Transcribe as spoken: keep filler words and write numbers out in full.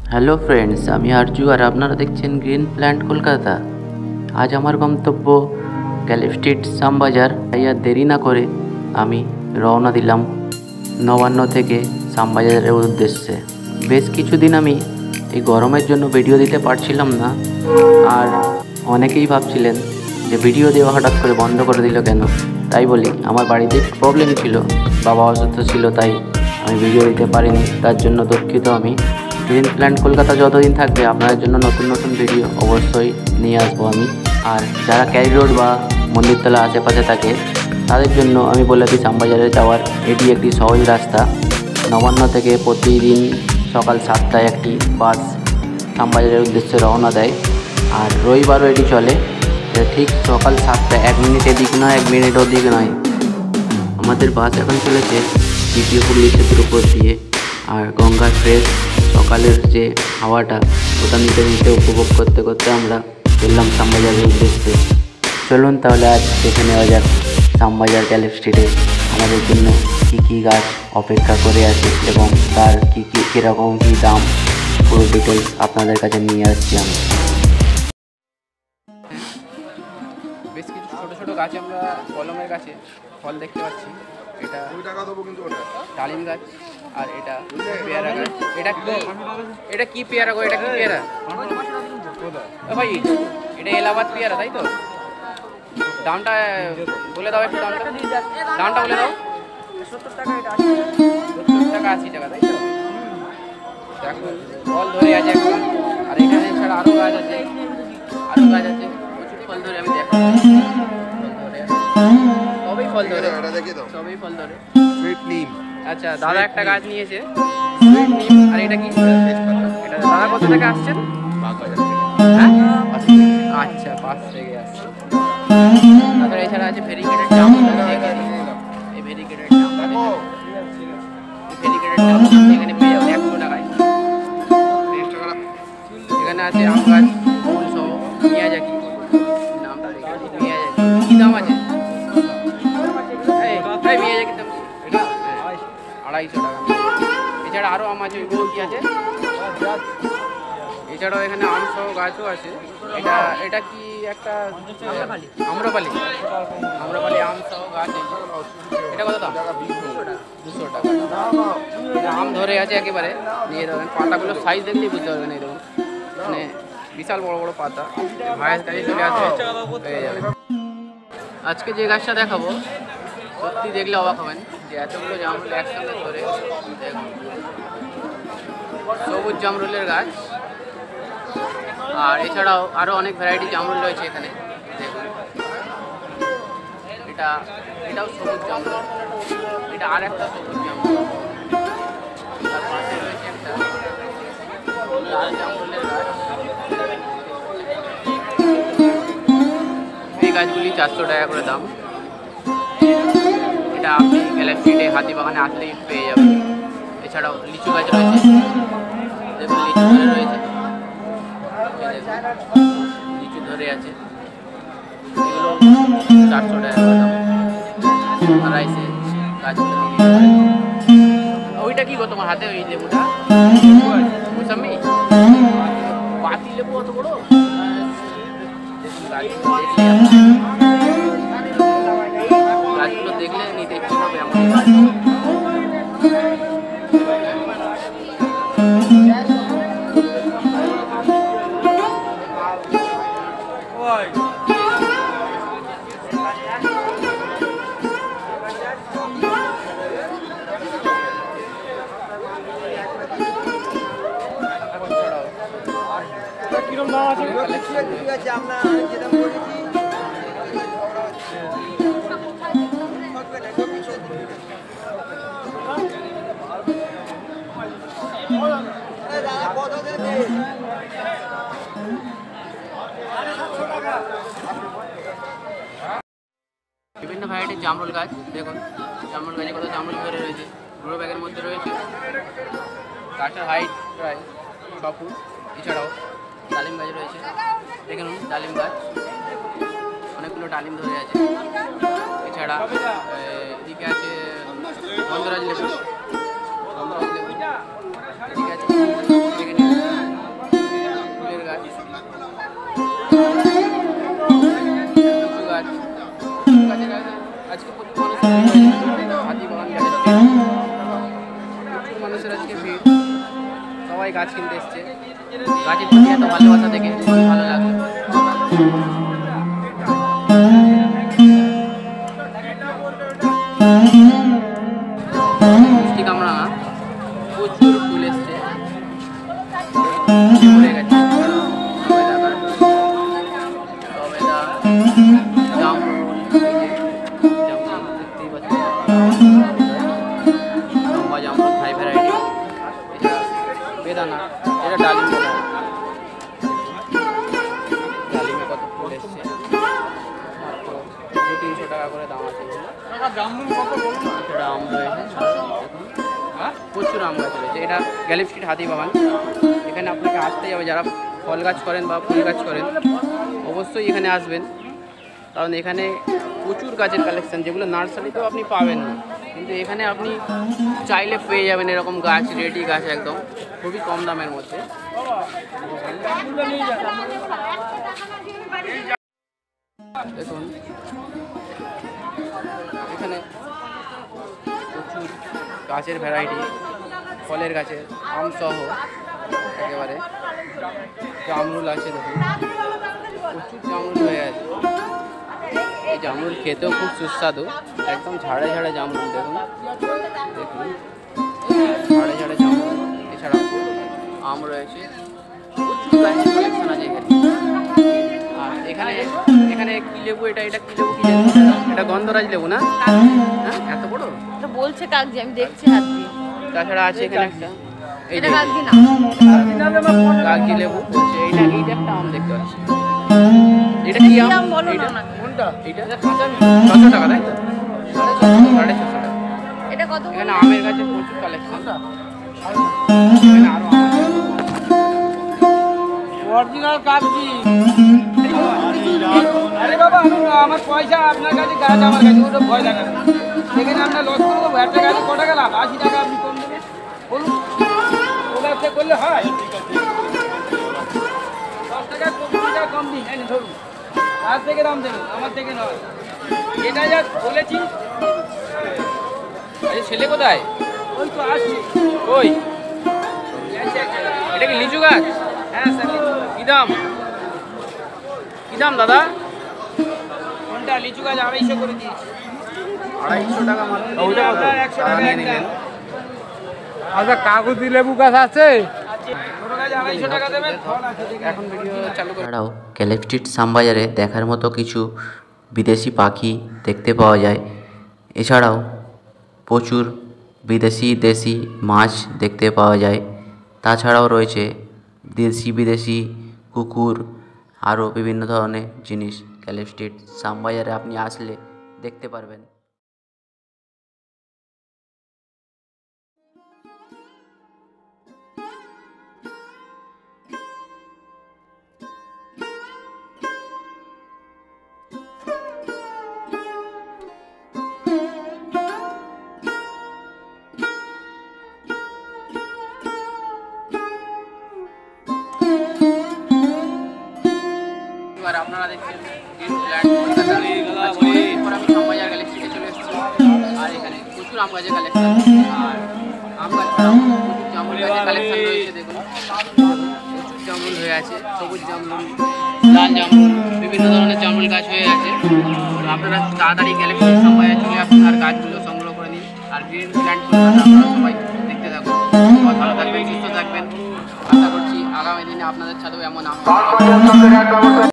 Hello friends, আমি আরজু আর আপনারা দেখছেন গ্রিন প্ল্যান্ট কলকাতা। আজ আমার গন্তব্য গ্যালেপ স্ট্রিট শ্যামবাজার। তাই আর দেরি না করে আমি রওনা দিলাম নবান্ন থেকে শ্যামবাজারের উদ্দেশ্যে। বেশ কিছুদিন আমি এই গরমের জন্য ভিডিও দিতে পারছিলাম না, আর অনেকেই ভাবছিলেন যে ভিডিও দেওয়া হঠাৎ করে বন্ধ করে দিল কেন। তাই বলি, আমার বাড়িতে প্রবলেম ছিল, বাবা অসুস্থ ছিল, তাই আমি ভিডিও দিতে পারিনি। তার জন্য দুঃখিত আমি। গ্রিন প্ল্যান্ট কলকাতা যতদিন থাকবে আপনাদের জন্য নতুন নতুন ভিডিও অবশ্যই নিয়ে আসবো আমি। আর যারা ক্যারি রোড বা মন্দিরতলা আশেপাশে থাকে তাদের জন্য আমি বলে দিই, শ্যামবাজারে যাওয়ার এটি একটি সহজ রাস্তা। নবান্ন থেকে প্রতিদিন সকাল সাতটায় একটি বাস শ্যামবাজারের উদ্দেশ্যে রওনা দেয়, আর রবিবারও এটি চলে। ঠিক সকাল সাতটায়, এক মিনিট এদিক নয়, এক মিনিট ওদিক নয়। আমাদের বাস এখন চলেছে দ্বিতীয় হুগলি সেতুর উপর দিয়ে, আর গঙ্গার ফ্রেশ সকালের যে হাওয়াটা ওটা নিতে নিতে উপভোগ করতে করতে আমরা চললাম শ্যামবাজারের উদ্দেশ্যে। চলুন তাহলে আজ দেখে নেওয়া যাক শ্যামবাজার গ্যালেপ স্ট্রিটে আমাদের জন্য কী কী গাছ অপেক্ষা করে আছে এবং তার কী কী কীরকম কী দাম, পুরো ডিটেলস আপনাদের কাছে নিয়ে আসছি আমি। বেশ কিছু ছোটো ছোটো গাছে আমরা কলমের গাছে ফল দেখতে পাচ্ছি। এটা ডালিম গাছ, আর এটা পেয়ারা গাছ। এটা কি এটা কি পেয়ারা গো? এটা কি পেয়ারা ভাই? এটা এলাহাবাদ পেয়ারা, তাই তো? দামটা বলে দাও একটু, দামটা দামটা বলে দাও। সত্তর টাকা এটা, সত্তর টাকা আশি টাকা, তাই তো? দেখো ফল ধরে আছে একদম। আর এখানে ছাড়া আরও গাছ আছে, আরও গাছ আছে প্রচুর ফল ধরে। আমি দেখো সবই ফল ধরে, সবই ফল ধরে। সুইট নিম। আচ্ছা, দাদা একটা গাছ নিয়েছে সুইট নিম। আর এটা কি? এটা দাদা কোথা থেকে আসছেন? হ্যাঁ, আচ্ছা, পাশ থেকে আসছে। তারপরে এছাড়া আছে ভেরিকেটেড জাম। এই ভেরিকেটেড জাম, ভেরিকেটেড জাম এখানে পেয়ে যাবেন একশো টাকায়। এখানে আছে আম গাছ ফুল সহ, মিয়াজাকি নামটা, মিয়াজাকি কি দাম আছে? এই মিয়াজাকির দাম আড়াইশো টাকা। এছাড়া আরও আম আছে, ওইগুলো কি আছে? এছাড়াও এখানে আম সহ গাছও আছে। এটা এটা কি একটা আম্রপালি, আম্রপালি আম্রপালি আম সহ গাছ। এটা কত দাম? দুশো টাকা। এটা আম ধরে আছে একেবারে, নিয়ে দেবেন। পাতাগুলো সাইজ দেখলেই বুঝতে পারবেন। এই দেখুন, মানে বিশাল বড় বড় পাতা। ভাইয়ের কাছে চলে আসবে, পেয়ে যাবেন। আজকে যে গাছটা দেখাবো সত্যি দেখলে অবাক হবেন যে এতগুলো জামরুল একসঙ্গে ধরে। সবুজ জামরুলের গাছ, আর এছাড়াও আরও অনেক ভ্যারাইটি জামরুল রয়েছে এখানে। দেখুন, এটা এটাও সবুজ জামরুল, এটা আর একটা সবুজ জামরুল। তার পাশে রয়েছে একটা লাল জামরুলের গাছ। এই গাছগুলি চারশো টাকা করে দাম। এটা আপনি গ্যালেপ স্ট্রিটে হাতিবাগানে আসলেই পেয়ে যাবেন। এছাড়াও লিচু গাছ রয়েছে, দেখুন লিচু ধরে রয়েছে, লিচু ধরে আছে। এগুলো চারশো টাকা করে দাম। আড়াইশে গাছগুলো। ওইটা কি গো তোমার হাতে? ওই লেবুটা মোসাম্বি, পাতি লেবু অত বড়। গাছগুলো দেখলে নিতে ইচ্ছে হবে আমার। কিরকম দাম আছে? আমরা যেরকম করেছি বিভিন্ন ভ্যারাইটির জামরুল গাছ। দেখুন জামরুল গাছে কত জামরুল ধরে রয়েছে, গ্রো ব্যাগের মধ্যে রয়েছে। গাছের হাইট প্রায় ছ ফুট। এছাড়াও ডালিম গাছ রয়েছে, দেখুন ডালিম গাছ, অনেকগুলো ডালিম ধরে আছে। এছাড়া এদিকে আছে গন্ধরাজ লেবু, গন্ধরাজ লেবু। এদিকে আছে সবাই গাছ কিনতে এসছে, গাছের প্রতি এত ভালোবাসা দেখে খুবই ভালো লাগলো। মিষ্টি কামরাঙা প্রচুর ফুল এসছে, ভরে গেছে সবেদা, জামরুল, দেখতেই পাচ্ছি লম্বা জামরুল হাই ভ্যারাইটি, এটা বেদানা, এটা ডালিম বলা হয়। ডালিমে কত ফুল এসছে, মাত্র দু তিনশো টাকা করে দাম আছে। এটা আম রয়েছে, দেখুন প্রচুর আম গাছ রয়েছে। এটা গ্যালিফ স্ট্রিট হাতিবাগান, এখানে আপনাকে আসতেই হবে। যারা ফল গাছ করেন বা ফুল গাছ করেন অবশ্যই এখানে আসবেন, কারণ এখানে প্রচুর গাছের কালেকশান যেগুলো নার্সারিতেও আপনি পাবেন না, কিন্তু এখানে আপনি চাইলে পেয়ে যাবেন এরকম গাছ, রেডি গাছ একদম খুবই কম দামের মধ্যে। দেখুন এখানে প্রচুর গাছের ভ্যারাইটি, ফলের গাছের আম সহ একেবারে জামরুল আছে। দেখুন প্রচুর জামরুল হয়ে আছে, এই জামরুল খেতেও খুব সুস্বাদু, একদম ঝাড়ে ঝাড়ে জামরুল। দেখুন দেখুন ঝাড়ে ঝাড়ে জামরুল। এছাড়াও আম রয়েছে, প্রচুর গাছের কালেকশন আছে এখানে। আর এখানে এখানে কি লেবু, এটা এটা কি লেবু, কি জানি এটা গন্ধরাজ লেবু না? হ্যাঁ এত বড় এটা বলছে কাগজি, আমি দেখছি হাত দিয়ে। তাছাড়া আছে এখানে একটা এই এটা যে কাগজি না, কাগজি লেবু বলছে। এইটা এইটা একটা আম দেখতে পাচ্ছি, এটা কি আম? আম বলো না এইটা আমাকে। কোনটা? এইটা ছশো টাকা তাই তো? সাড়ে ছশো টাকা। এটা কত? এখানে আমের গাছে প্রচুর কালেকশন, এখানে আরো আম আছে। অরিজিনাল কাগজি। আরে বাবা আমার পয়সা আপনার কাছে, গাছ আমার কাছে, ওটা ভয় লাগে না। সেখানে আপনার লস করে দেবো। একটা গাছে ক টাকা লাভ? আশি টাকা আপনি কম দেবেন বলুন, ও ব্যবসা করলে হয়? দশ টাকা পঁচিশ টাকা কম দিন, এই ধরুন, তার থেকে দাম দেবেন, আমার থেকে নয়। এটা যা বলেছি। আরে ছেলে কোথায়? ওই তো আসছে। ওই এটা কি লিচু গাছ? হ্যাঁ স্যার। কি দাম, কি দাম দাদা? কোনটা? লিচু গাছ আড়াইশো করে দিয়েছি। আড়াইশো টাকা মাত্র। ওইটা কত? একশো টাকা নিয়ে একটা। নিলেন। আচ্ছা কাগজি লেবু গাছ আছে? ছোট গাছ আড়াইশো টাকা দেবেন, ফল আছে দেখে। এখন ভিডিও চালু করে। এছাড়াও গ্যালিফ স্ট্রিট শ্যামবাজারে দেখার মতো কিছু বিদেশি পাখি দেখতে পাওয়া যায়। এছাড়াও প্রচুর বিদেশি দেশি মাছ দেখতে পাওয়া যায়। তাছাড়াও রয়েছে দেশি বিদেশি কুকুর, আরও বিভিন্ন ধরনের জিনিস গ্যালিফ স্ট্রিট শ্যামবাজারে আপনি আসলে দেখতে পারবেন। এবার আপনারা দেখছেন গ্রিনল্যান্ড কলকাতা। আজকে এরপর আমি শ্যামবাজার গ্যালাক্সিতে চলে এসেছি, আর এখানে প্রচুর আম গাছের কালেকশন, আর আম গাছ ছাড়াও প্রচুর জামরুল গাছের কালেকশন রয়েছে। দেখুন প্রচুর জামরুল হয়ে আছে, সবুজ জামরুল, লাল জামরুল, বিভিন্ন ধরনের জামরুল গাছ হয়ে আছে। তো আপনারা তাড়াতাড়ি গ্যালাক্সি শ্যামবাজার চলে আসুন আর গাছগুলো সংগ্রহ করে নিন। আর গ্রিনল্যান্ড কলকাতা আপনারা সবাই দেখতে থাকুন। সবাই ভালো থাকবেন, সুস্থ থাকবেন। আশা করছি আগামী দিনে আপনাদের সাথেও এমন আম